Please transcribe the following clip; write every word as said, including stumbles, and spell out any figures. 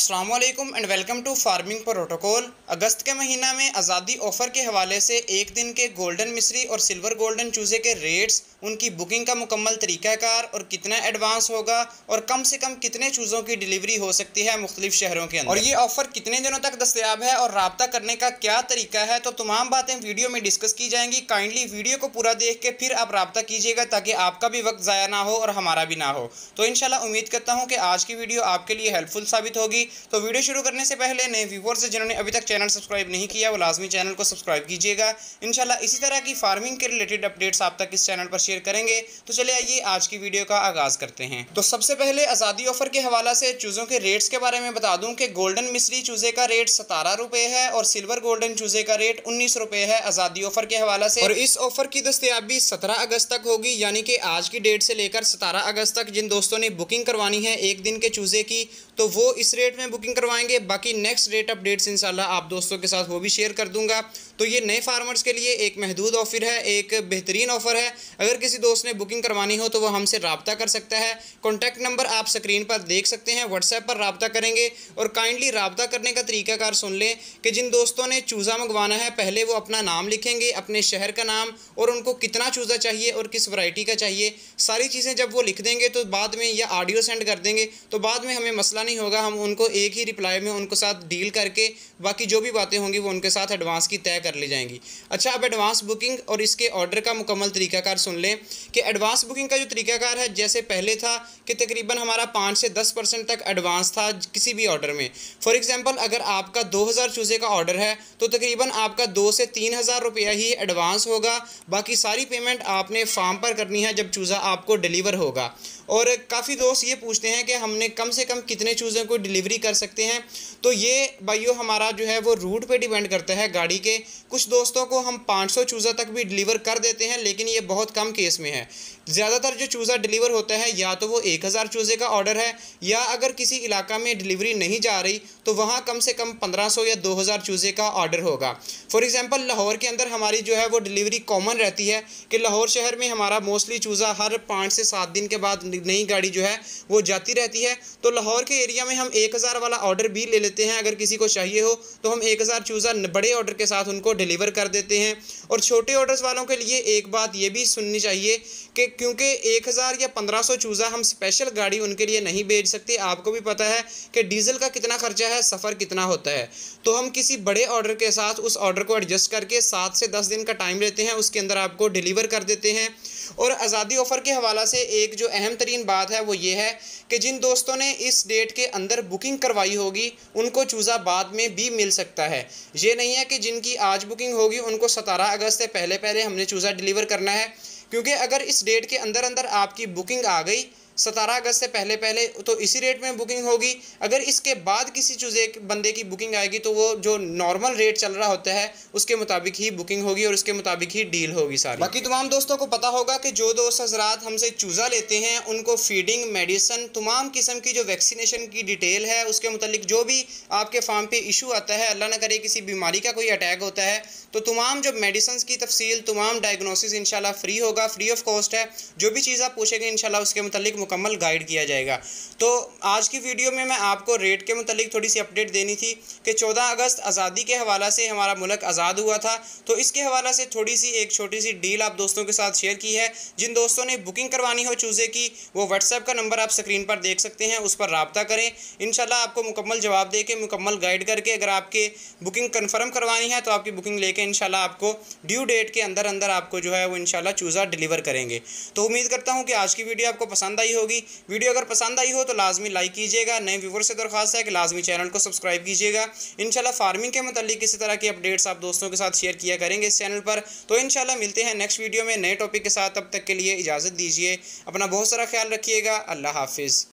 अस्सलाम वालेकुम and welcome to farming protocol. अगस्त के महीना में आज़ादी ऑफ़र के हवाले से एक दिन के गोल्डन मिस्री और सिल्वर गोल्डन चूज़े के रेट्स, उनकी बुकिंग का मुकम्मल तरीक़ाकार और कितना एडवांस होगा और कम से कम कितने चूज़ों की डिलीवरी हो सकती है मुख्तलिफ शहरों के अंदर, और ये ऑफ़र कितने दिनों तक दस्तयाब है और रब्ता करने का क्या तरीका है, तो तमाम बातें वीडियो में डिस्कस की जाएंगी। काइंडली वीडियो को पूरा देख के फिर आप रब्ता कीजिएगा ताकि आपका भी वक्त ज़ाया ना हो और हमारा भी ना हो। तो इंशाल्लाह उम्मीद करता हूँ कि आज की वीडियो आपके लिए हेल्पफुल साबित होगी। तो वीडियो शुरू करने से पहले नए व्यूअर्स जिन्होंने अभी तक चैनल सब्सक्राइब नहीं किया वो लाजमी चैनल को सब्सक्राइब कीजिएगा। इंशाल्लाह इसी तरह की फार्मिंग के रिलेटेड अपडेट्स आप तक इस चैनल पर शेयर करेंगे। तो चलिए आइए आज की वीडियो का आगाज़ करते हैं। तो सबसे पहले आज़ादी ऑफर के हवाला से चूज़ों के रेट्स के बारे में बता दूं कि गोल्डन मिस्री चूज़े का रेट सतारह रुपये है और सिल्वर गोल्डन चूज़े का रेट उन्नीस रुपये है आज़ादी ऑफर के हवाला से। और इस ऑफर की दस्तयाबी सत्रह अगस्त तक होगी, यानी कि आज की डेट से लेकर सतारह अगस्त तक जिन दोस्तों ने बुकिंग करवानी है एक दिन के चूज़े की, तो वो इस रेट में बुकिंग करवाएंगे। बाकी नेक्स्ट रेट अपडेट्स इंशाल्लाह आप दोस्तों के साथ वो भी शेयर कर दूंगा। तो ये नए फार्मर्स के लिए एक महदूद ऑफर है, एक बेहतरीन ऑफर है। अगर किसी दोस्त ने बुकिंग करवानी हो तो वो हमसे रब्ता कर सकता है। कॉन्टैक्ट नंबर आप स्क्रीन पर देख सकते हैं, व्हाट्सएप पर रब्ता करेंगे। और काइंडली रब्ता करने का तरीकाकार सुन लें कि जिन दोस्तों ने चूज़ा मंगवाना है पहले वो अपना नाम लिखेंगे, अपने शहर का नाम और उनको कितना चूज़ा चाहिए और किस वैरायटी का चाहिए, सारी चीज़ें जब वो लिख देंगे तो बाद में या ऑडियो सेंड कर देंगे तो बाद में हमें मसला नहीं होगा। हम उनको एक ही रिप्लाई में उनको साथ डील करके बाकी जो भी बातें होंगी वो उनके साथ एडवांस की तय कर ली जाएंगी। अच्छा, अब एडवांस बुकिंग और इसके ऑर्डर का मुकम्मल तरीकाकार सुन लें कि एडवांस बुकिंग का जो तरीकाकार है जैसे पहले था कि तकरीबन हमारा पाँच से दस परसेंट तक एडवांस था किसी भी ऑर्डर में। फॉर एग्जांपल अगर आपका दो हज़ार चूज़े का ऑर्डर है तो तकरीबन आपका दो से तीन हज़ार रुपया ही एडवांस होगा। बाकी सारी पेमेंट आपने फार्म पर करनी है जब चूज़ा आपको डिलीवर होगा। और काफ़ी दोस्त ये पूछते हैं कि हमने कम से कम कितने चूज़ों को डिलीवरी कर सकते हैं, तो ये भाइयों हमारा जो है वो रूट पे डिपेंड करता है गाड़ी के। कुछ दोस्तों को हम पाँच सौ चूज़ा तक भी डिलीवर कर देते हैं, लेकिन ये बहुत कम केस में है। ज़्यादातर जो चूज़ा डिलीवर होता है या तो वो एक हज़ार चूज़े का ऑर्डर है, या अगर किसी इलाका में डिलीवरी नहीं जा रही तो वहाँ कम से कम पंद्रह सौ या दो हज़ार चूज़े का ऑर्डर होगा। फॉर एग्जांपल लाहौर के अंदर हमारी जो है वो डिलीवरी कॉमन रहती है कि लाहौर शहर में हमारा मोस्टली चूज़ा हर पाँच से सात दिन के बाद नई गाड़ी जो है वो जाती रहती है। तो लाहौर के एरिया में हम एक हज़ार वाला ऑर्डर भी ले लेते हैं। अगर किसी को चाहिए हो तो हम एक हज़ार चूज़ा बड़े ऑर्डर के साथ उनको डिलीवर कर देते हैं। और छोटे ऑर्डर्स वालों के लिए एक बात ये भी सुननी चाहिए कि क्योंकि एक हज़ार या पंद्रह सौ चूज़ा हम स्पेशल गाड़ी उनके लिए नहीं भेज सकते। आपको भी पता है कि डीजल का कितना खर्चा है, सफ़र कितना होता है। तो हम किसी बड़े ऑर्डर के साथ उस ऑर्डर को एडजस्ट करके सात से दस दिन का टाइम लेते हैं, उसके अंदर आपको डिलीवर कर देते हैं। और आज़ादी ऑफ़र के हवाला से एक जो अहम तरीन बात है वो ये है कि जिन दोस्तों ने इस डेट के अंदर बुकिंग करवाई होगी उनको चूज़ा बाद में भी मिल सकता है। ये नहीं है कि जिनकी आज बुकिंग होगी उनको सतारह अगस्त से पहले पहले हमने चूज़ा डिलीवर करना है, क्योंकि अगर इस डेट के अंदर अंदर आपकी बुकिंग आ गई सतारह अगस्त से पहले पहले तो इसी रेट में बुकिंग होगी। अगर इसके बाद किसी चूज़े बंदे की बुकिंग आएगी तो वो जो नॉर्मल रेट चल रहा होता है उसके मुताबिक ही बुकिंग होगी और उसके मुताबिक ही डील होगी सारी। बाकी तमाम दोस्तों को पता होगा कि जो दोस्त हजरात हमसे चूज़ा लेते हैं उनको फीडिंग, मेडिसन, तमाम किस्म की जो वैक्सीनेशन की डिटेल है उसके मुतालिक जो भी आपके फार्म पे इशू आता है, अल्लाह ना करे किसी बीमारी का कोई अटैक होता है, तो तमाम जो मेडिसिन की तफसील, तमाम डायग्नोसिस इंशाल्लाह फ्री होगा, फ्री ऑफ कॉस्ट है। जो भी चीज़ आप पूछेंगे इंशाल्लाह उसके मुतालिक मुकम्मल गाइड किया जाएगा। तो आज की वीडियो में मैं आपको रेट के मुतालिक थोड़ी सी अपडेट देनी थी कि चौदह अगस्त आज़ादी के हवाला से हमारा मुल्क आज़ाद हुआ था, तो इसके हवाला से थोड़ी सी एक छोटी सी डील आप दोस्तों के साथ शेयर की है। जिन दोस्तों ने बुकिंग करवानी हो चूज़े की वो व्हाट्सएप का नंबर आप स्क्रीन पर देख सकते हैं, उस पर रब्ता करें। इंशाल्लाह आपको मुकम्मल जवाब दे के मुकम्मल गाइड करके अगर आपके बुकिंग कन्फर्म करवानी है तो आपकी बुकिंग लेके इंशाल्लाह आपको ड्यू डेट के अंदर अंदर आपको जो है वो इंशाल्लाह चूज़ा डिलीवर करेंगे। तो उम्मीद करता हूँ कि आज की वीडियो आपको पसंद आई होगी। वीडियो अगर पसंद आई हो तो लाजमी लाइक कीजिएगा। नए व्यूवर से दरख्वास्त है कि लाजमी चैनल को सब्सक्राइब कीजिएगा। इंशाल्लाह फार्मिंग के मुतालिक इसी तरह की अपडेट्स आप दोस्तों के साथ शेयर किया करेंगे इस चैनल पर। तो इंशाल्लाह मिलते हैं नेक्स्ट वीडियो में नए टॉपिक के साथ। तब तक के लिए इजाज़त दीजिए, अपना बहुत सारा ख्याल रखिएगा। अल्लाह हाफिज़।